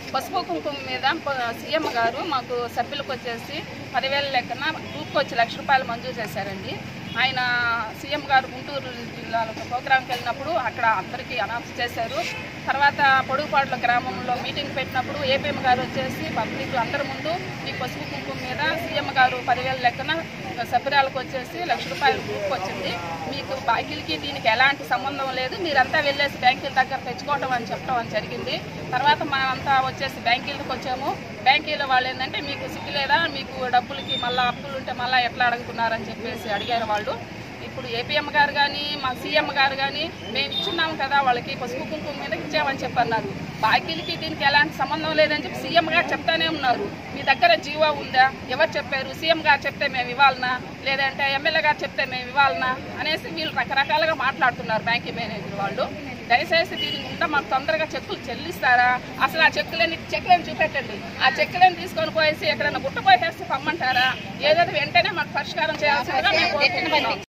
పసుపు కుంకుమ మీద సీఎం గారు మాకు సభ్యులకు వచ్చేసి 10,000 లెక్కన గ్రూప్కి వచ్చి ₹1,00,000 మంజూరు చేశారండి. ఆయన సీఎం గారు గుంటూరు జిల్లాలో ప్రోగ్రాంకి వెళ్ళినప్పుడు అక్కడ అందరికీ అనౌన్స్ చేశారు. తర్వాత పొడుగుపాడుల గ్రామంలో మీటింగ్ పెట్టినప్పుడు ఏపీఎం గారు వచ్చేసి పబ్లిక్ అందరి ముందు ఈ పసుపు కుంకుమ మీద సీఎం గారు 10,000 లెక్కన సభ్యురాలకు వచ్చేసి ₹1,00,000 గ్రూప్కి వచ్చింది. మీకు బాకీలకి దీనికి ఎలాంటి సంబంధం లేదు, మీరంతా వెళ్ళేసి బ్యాంకుల దగ్గర తెచ్చుకోవటం అని చెప్పడం జరిగింది. తర్వాత మనమంతా వచ్చేసి బ్యాంకులకు వచ్చాము. బ్యాంకుల వాళ్ళు ఏంటంటే మీకు సిగ్గు లేదా, మీకు డబ్బులకి మళ్ళీ అప్పులు ఉంటే మళ్ళీ ఎట్లా అడుగుతున్నారని చెప్పేసి అడిగారు వాళ్ళు. ఇప్పుడు ఏపీఎం గారు కానీ మా సీఎం గారు కానీ మేము ఇచ్చున్నాము కదా వాళ్ళకి పసుపు కుంకుమ మీద ఇచ్చామని చెప్పన్నారు. బాకీలకి దీనికి ఎలాంటి సంబంధం లేదని చెప్పి సీఎం గారు చెప్తానే ఉన్నారు. మీ దగ్గర జీవో ఉందా, ఎవరు చెప్పారు, సీఎం గారు చెప్తే మేము ఇవ్వాలనా, లేదంటే ఎమ్మెల్యే గారు చెప్తే మేము ఇవ్వాలనా అనేసి వీళ్ళు రకరకాలుగా మాట్లాడుతున్నారు బ్యాంక్ మేనేజర్ వాళ్ళు. దయచేసి దీని ఉంటే మాకు తొందరగా చెక్కులు చెల్లిస్తారా, అసలు ఆ చెక్కులను చూపెట్టండి. ఆ చెక్కులను తీసుకొని పోయేసి ఎక్కడైనా గుట్ట పోయేసి పమ్మంటారా, ఏదైనా వెంటనే మాకు పరిష్కారం చేయాల్సిందిగా మేము కోరుకుంటున్నాం.